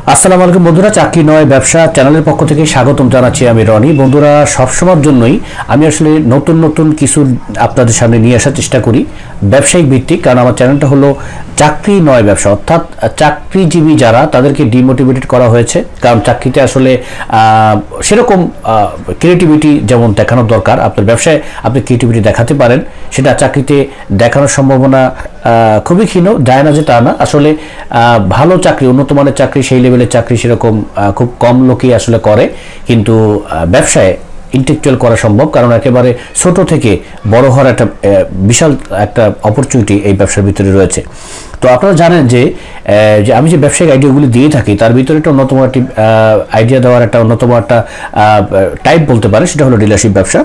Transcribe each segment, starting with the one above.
আসসালামু আলাইকুম বন্ধুরা, চাকরি নয় ব্যবসা চ্যানেলের পক্ষ থেকে স্বাগতম জানাচ্ছি আমি রনি। বন্ধুরা, সবসময়ের জন্যই আমি আসলে নতুন নতুন কিছু আপনাদের সামনে নিয়ে আসার চেষ্টা করি ব্যবসায়িক ভিত্তিক, কারণ আমার চ্যানেলটা হলো চাকরি নয় ব্যবসা, অর্থাৎ চাকরিজীবী যারা তাদেরকে ডিমোটিভেটেড করা হয়েছে। কারণ চাকরিতে আসলে সেরকম ক্রিয়েটিভিটি যেমন দেখানোর দরকার, আপনার ব্যবসায় আপনি ক্রিয়েটিভিটি দেখাতে পারেন, সেটা চাকরিতে দেখানোর সম্ভাবনা খুবই ক্ষীণ, যায় না যে তা না। আসলে ভালো চাকরি, উন্নত মানের চাকরি, সেই লেভেলের চাকরি সেরকম খুব কম লোকই আসলে করে, কিন্তু ব্যবসায় ইন্টেলেকচুয়াল করা সম্ভব, কারণ একেবারে ছোট থেকে বড় হওয়ার একটা বিশাল একটা অপরচুনিটি এই ব্যবসার ভিতরে রয়েছে। তো আপনারা জানেন যে আমি যে ব্যবসায়িক আইডিয়াগুলি দিয়ে থাকি তার ভিতরে একটা অন্যতম একটি আইডিয়া দেওয়ার একটা অন্যতম একটা টাইপ বলতে পারে, সেটা হলো ডিলারশিপ ব্যবসা।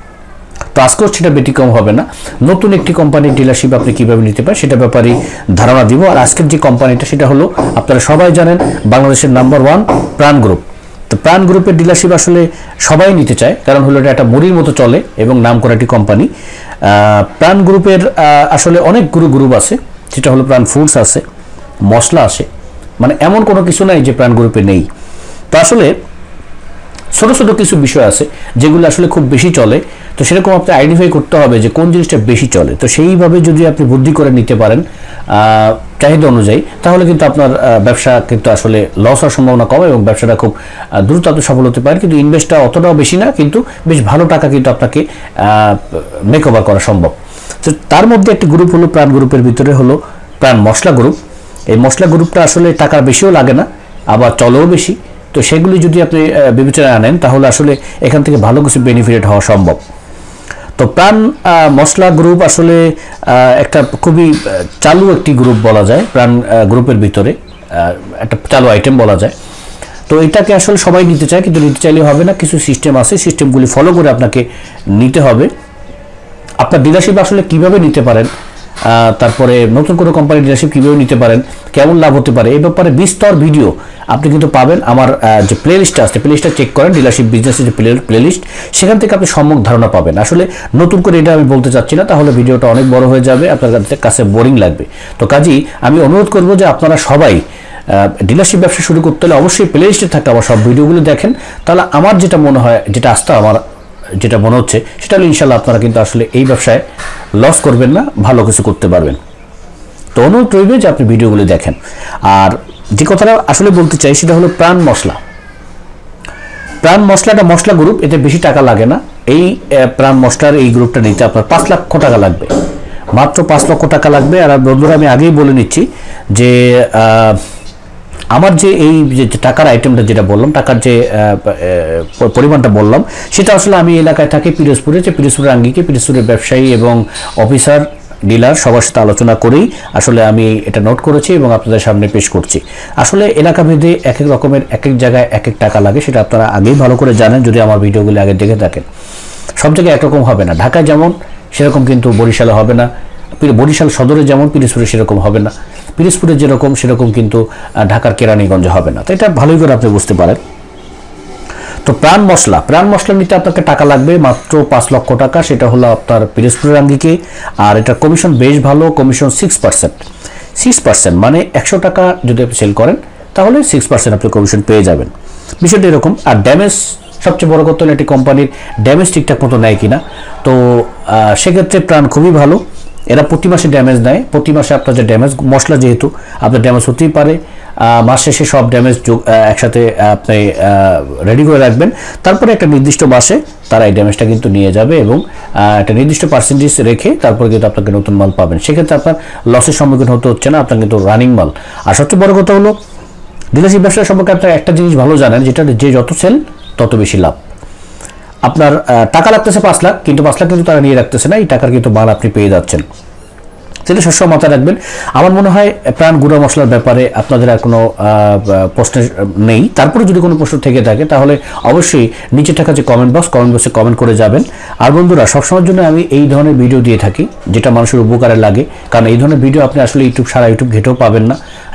তো আজকেও সেটা ব্যতিক্রম হবে না। নতুন একটি কোম্পানির ডিলারশিপ আপনি কীভাবে নিতে পারেন সেটা ব্যাপারে ধারণা দিব। আর আজকের যে কোম্পানিটা সেটা হলো, আপনারা সবাই জানেন, বাংলাদেশের নাম্বার 1 প্রাণ গ্রুপ। তো প্রাণ গ্রুপের ডিলারশিপ আসলে সবাই নিতে চায়, কারণ হলো এটা একটা মুড়ির মতো চলে এবং নাম করা একটি কোম্পানি। প্রাণ গ্রুপের আসলে অনেকগুলো গ্রুপ আছে, সেটা হলো প্রাণ ফুডস আছে, মশলা আছে, মানে এমন কোনো কিছু নাই যে প্রাণ গ্রুপে নেই। তো আসলে ছোটো ছোটো কিছু বিষয় আছে যেগুলো আসলে খুব বেশি চলে, তো সেরকম আপনি আইডেন্টিফাই করতে হবে যে কোন জিনিসটা বেশি চলে। তো সেইভাবে যদি আপনি বুদ্ধি করে নিতে পারেন চাহিদা অনুযায়ী, তাহলে কিন্তু আপনার ব্যবসা কিন্তু আসলে লস হওয়ার সম্ভাবনা কম এবং ব্যবসাটা খুব দ্রুত আপনি সফল হতে পারেন। কিন্তু ইনভেস্টটা অতটাও বেশি না, কিন্তু বেশ ভালো টাকা কিন্তু আপনাকে মেক ওভার করা সম্ভব। তো তার মধ্যে একটি গ্রুপ হলো প্রাণ গ্রুপের ভিতরে হলো প্রাণ মশলা গ্রুপ। এই মশলা গ্রুপটা আসলে টাকার বেশিও লাগে না, আবার চলেও বেশি। তো সেগুলি যদি আপনি বিবেচনায় আনেন তাহলে আসলে এখান থেকে ভালো কিছু বেনিফিট হওয়া সম্ভব। তো প্রাণ মশলা গ্রুপ আসলে একটা খুবই চালু একটি গ্রুপ বলা যায়, প্রাণ গ্রুপের ভিতরে একটা চালু আইটেম বলা যায়। তো এটাকে আসলে সবাই নিতে চায়, কিন্তু নিতে চাইলে হবে না, কিছু সিস্টেম আছে, সিস্টেমগুলি ফলো করে আপনাকে নিতে হবে। আপনার ডিলারশিপ আসলে কিভাবে নিতে পারেন, তারপরে নতুন কোনো কোম্পানির ডিলারশিপ কীভাবে নিতে পারেন, কেমন লাভ হতে পারে, এই ব্যাপারে বিস্তর ভিডিও আপনি কিন্তু পাবেন আমার যে প্লে লিস্টটা আছে, প্লে লিস্টটা চেক করেন, ডিলারশিপ বিজনেসের যে প্লে লিস্ট, সেখান থেকে আপনি সম্যক ধারণা পাবেন। আসলে নতুন করে এটা আমি বলতে চাচ্ছি না, তাহলে ভিডিওটা অনেক বড় হয়ে যাবে, আপনার কাছে বোরিং লাগবে। তো কাজেই আমি অনুরোধ করবো যে আপনারা সবাই ডিলারশিপ ব্যবসা শুরু করতে হলে অবশ্যই প্লে লিস্টে থাকা আমার সব ভিডিওগুলো দেখেন। তাহলে আমার যেটা মনে হয়, যেটা আস্থা আমার যেটা মনে হচ্ছে, সেটা হলো ইনশাল্লাহ আপনারা কিন্তু আসলে এই ব্যবসায় লস করবেন না, ভালো কিছু করতে পারবেন। তো অনুরোধ রইবে যে আপনি ভিডিওগুলো দেখেন। আর যে কথাটা আসলে বলতে চাই সেটা হলো প্রাণ মশলা। প্রাণ মশলাটা মশলা গ্রুপ, এতে বেশি টাকা লাগে না। এই প্রাণ মশলার এই গ্রুপটা নিতে আপনার 5 লক্ষ টাকা লাগবে, মাত্র 5 লক্ষ টাকা লাগবে। আর বন্ধুরা, আমি আগেই বলে নিচ্ছি যে আমার যে এই যে টাকার আইটেমটা যেটা বললাম, টাকার যে পরিমাণটা বললাম, সেটা আসলে আমি এলাকায় থাকি পিরোজপুরে, যে পিরোজপুরের আঙ্গিকে পিরোজপুরের ব্যবসায়ী এবং অফিসার ডিলার সবার সাথে আলোচনা করেই আসলে আমি এটা নোট করেছি এবং আপনাদের সামনে পেশ করছি। আসলে এলাকা ভেদে এক এক রকমের এক এক জায়গায় এক এক টাকা লাগে, সেটা আপনারা আগেই ভালো করে জানেন যদি আমার ভিডিওগুলি আগে দেখে থাকেন। সব জায়গায় একরকম হবে না, ঢাকায় যেমন সেরকম কিন্তু বরিশালে হবে না, বরিশাল সদরে যেমন পিরোজপুরে সেরকম হবে না, পিরোজপুরে যেরকম সেরকম কিন্তু ঢাকার কেরানীগঞ্জে হবে না। তো এটা ভালোই করে আপনি বুঝতে পারেন। তো প্রাণ মশলা নিতে আপনাকে টাকা লাগবে মাত্র 5 লক্ষ টাকা, সেটা হলো আপনার পিরোজপুরের আঙ্গিকে। আর এটা কমিশন বেশ ভালো, কমিশন 6%, মানে 100 টাকা যদি আপনি সেল করেন তাহলে 6% আপনি কমিশন পেয়ে যাবেন। বিষয়টা এরকম। আর ড্যামেজ সবচেয়ে বড় কথা হলো একটি কোম্পানির ড্যামেজ ঠিকঠাক মতো নেয় কিনা। তো সেক্ষেত্রে প্রাণ খুবই ভালো, এরা প্রতি মাসে ড্যামেজ নেয়। প্রতি মাসে আপনার যে ড্যামেজ, মশলা যেহেতু আপনার ড্যামেজ হতেই পারে, মাস শেষে সব ড্যামেজ একসাথে আপনি রেডি করে রাখবেন, তারপরে একটা নির্দিষ্ট মাসে তারা এই ড্যামেজটা কিন্তু নিয়ে যাবে এবং একটা নির্দিষ্ট পার্সেন্টেজ রেখে তারপরে কিন্তু আপনাকে নতুন মাল পাবেন। সেক্ষেত্রে আপনার লসের সম্মুখীন হতে হচ্ছে না, আপনার কিন্তু রানিং মাল। আর সবচেয়ে বড় কথা হলো ডিলারশিপ ব্যবসা সম্পর্কে আপনার একটা জিনিস ভালো জানেন, যেটা যে যত সেল তত বেশি লাভ। আপনার টাকা লাগতেছে 5 লাখ, কিন্তু 5 লাখ কিন্তু তারা নিয়ে রাখতেছে না, এই টাকার কিন্তু মাল আপনি পেয়ে যাচ্ছেন। সেটা সবসময় মাথায় রাখবেন। আমার মনে হয় প্রাণ গুঁড়া মশলার ব্যাপারে আপনাদের আর কোনো প্রশ্ন নেই। তারপরে যদি কোনো প্রশ্ন থেকে থাকে তাহলে অবশ্যই নিচে থাকা যে কমেন্ট বক্সে কমেন্ট করে যাবেন। আর বন্ধুরা, সবসময়ের জন্য আমি এই ধরনের ভিডিও দিয়ে থাকি যেটা মানুষের উপকারে লাগে, কারণ এই ধরনের ভিডিও আপনি আসলে সারা ইউটিউব ঘেটেও পাবেন না।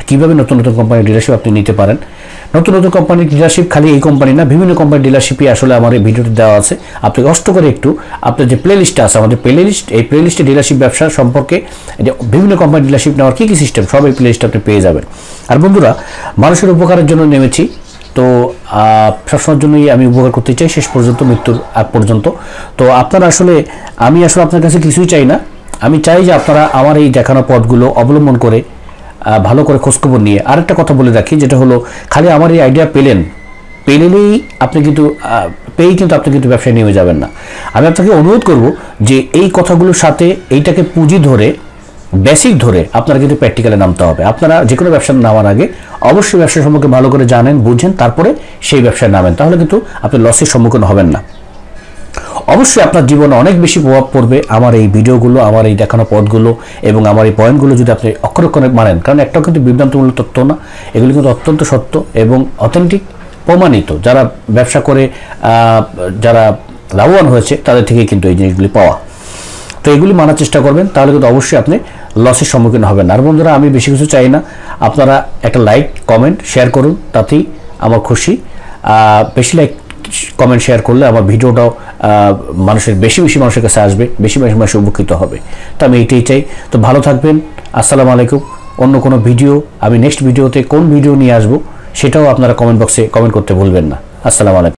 কীভাবে নতুন নতুন কোম্পানির ডিলারশিপ আপনি নিতে পারেন। নতুন নতুন কোম্পানির ডিলারশিপ খালি এই কোম্পানি না, বিভিন্ন কোম্পানির ডিলারশিপই আসলে আমার এই ভিডিওতে দেওয়া আছে। আপনি কষ্ট করে একটু আপনার যে প্লে লিস্টটা আছে, আমাদের প্লে লিস্ট, এই প্লে লিস্টে ডিলারশিপ ব্যবসা সম্পর্কে বিভিন্ন কোম্পানির ডিলারশিপ নেওয়ার কী কী সিস্টেম সব এই প্লে লিস্টে আপনি পেয়ে যাবেন। আর বন্ধুরা, মানুষের উপকারের জন্য নেমেছি, তো সবসময়ের জন্যই আমি উপকার করতে চাই শেষ পর্যন্ত, মৃত্যুর আগ পর্যন্ত। তো আপনারা আসলে, আমি আসলে আপনার কাছে কিছুই চাই না, আমি চাই যে আপনারা আমার এই দেখানো পথগুলো অবলম্বন করে ভালো করে খোঁজখবর নিয়ে। আরেকটা কথা বলে রাখি, যেটা হলো খালি আমার এই আইডিয়া পেলেই আপনি কিন্তু পেয়েই কিন্তু আপনি কিন্তু ব্যবসায় নেমে যাবেন না। আমি আপনাকে অনুরোধ করব যে এই কথাগুলোর সাথে এইটাকে পুঁজি ধরে, বেসিক ধরে আপনারা কিন্তু প্র্যাকটিক্যালে নামতে হবে। আপনারা যে কোনো ব্যবসা নামার আগে অবশ্যই ব্যবসা সম্পর্কে ভালো করে জানেন, বুঝেন, তারপরে সেই ব্যবসায় নামেন, তাহলে কিন্তু আপনি লসের সম্মুখীন হবেন না। অবশ্যই আপনার জীবনে অনেক বেশি প্রভাব পড়বে আমার এই ভিডিওগুলো, আমার এই দেখানো পথগুলো এবং আমার এই পয়েন্টগুলো যদি আপনি অক্ষরে অক্ষরে মানেন। কারণ একটাও কিন্তু বিভ্রান্তমূলক তথ্য না, এগুলো কিন্তু অত্যন্ত সত্য এবং অথেন্টিক, প্রমাণিত। যারা ব্যবসা করে যারা লাভবান হয়েছে তাদের থেকেই কিন্তু এই জিনিসগুলি পাওয়া। তো এগুলি মানার চেষ্টা করবেন, তাহলে কিন্তু অবশ্যই আপনি লসের সম্মুখীন হবেন। আর বন্ধুরা, আমি বেশি কিছু চাই না, আপনারা একটা লাইক, কমেন্ট, শেয়ার করুন, তাতেই আমার খুশি। বেশি লাইক, কমেন্ট, শেয়ার করলে আমার ভিডিওটাও বেশি মানুষের কাছে আসবে, বেশি মানুষ উপকৃত হবে। তো আমি এইটাই চাই। তো ভালো থাকবেন, আসসালামু আলাইকুম। অন্য কোনো ভিডিও, আমি নেক্সট ভিডিওতে কোন ভিডিও নিয়ে আসবো সেটাও আপনারা কমেন্ট বক্সে কমেন্ট করতে ভুলবেন না। আসসালামু আলাইকুম।